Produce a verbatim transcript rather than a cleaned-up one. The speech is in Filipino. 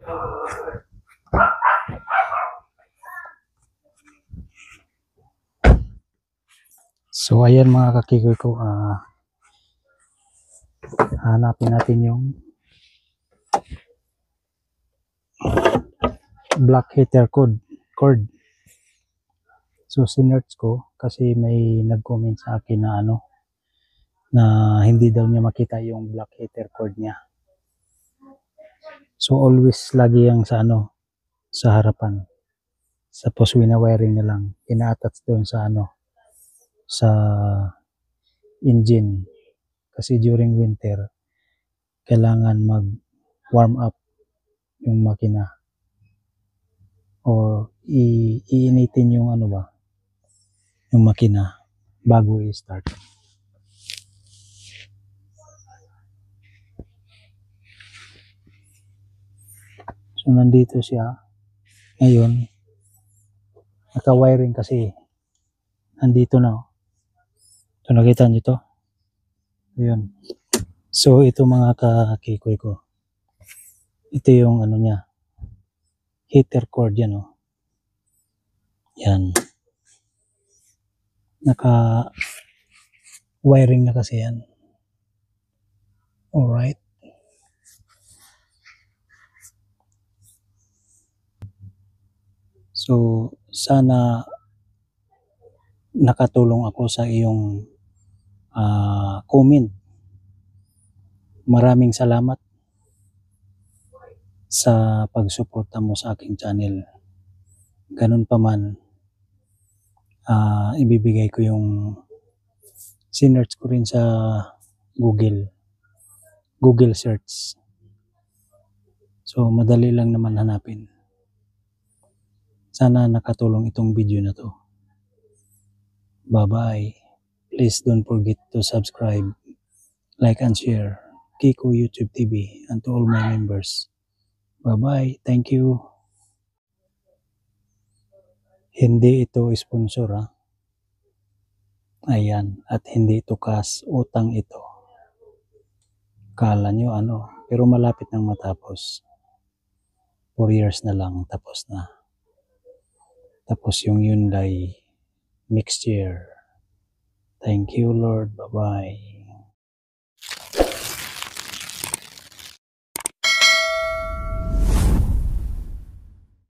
So ayan mga kakikoy ko, uh, hanapin natin yung black heater cord. cord. So sinearch ko kasi may nag-comment sa akin na ano, na hindi daw niya makita yung black heater cord niya. So always lagi yang sa ano, sa harapan. Tapos wina-wiring na lang, ina-attach doon sa ano, sa engine. Kasi during winter, kailangan mag warm up yung makina. Or iinitin yung ano ba, yung makina bago i-start. So nandito siya ngayon, naka-wiring kasi nandito na. So nakita nyo to, ayun. So ito mga kakikoy ko, ito yung ano niya, heater cord yan, oh. Yan, naka wiring na kasi yan. Alright. So sana nakatulong ako sa iyong uh, comment. Maraming salamat sa pagsuporta mo sa aking channel. Ganun pa man, uh, ibibigay ko yung sinearch ko rin sa Google. Google search. So madali lang naman hanapin. Sana nakatulong itong video na to. Bye-bye. Please don't forget to subscribe, like and share Kiko YouTube T V and to all my members. Bye-bye. Thank you. Hindi ito sponsor, ha. Ayan. At hindi ito cash. Utang ito. Kala nyo ano. Pero malapit nang matapos. four years na lang. Tapos na. Tapos yung Hyundai next year. Thank you, Lord. Bye-bye.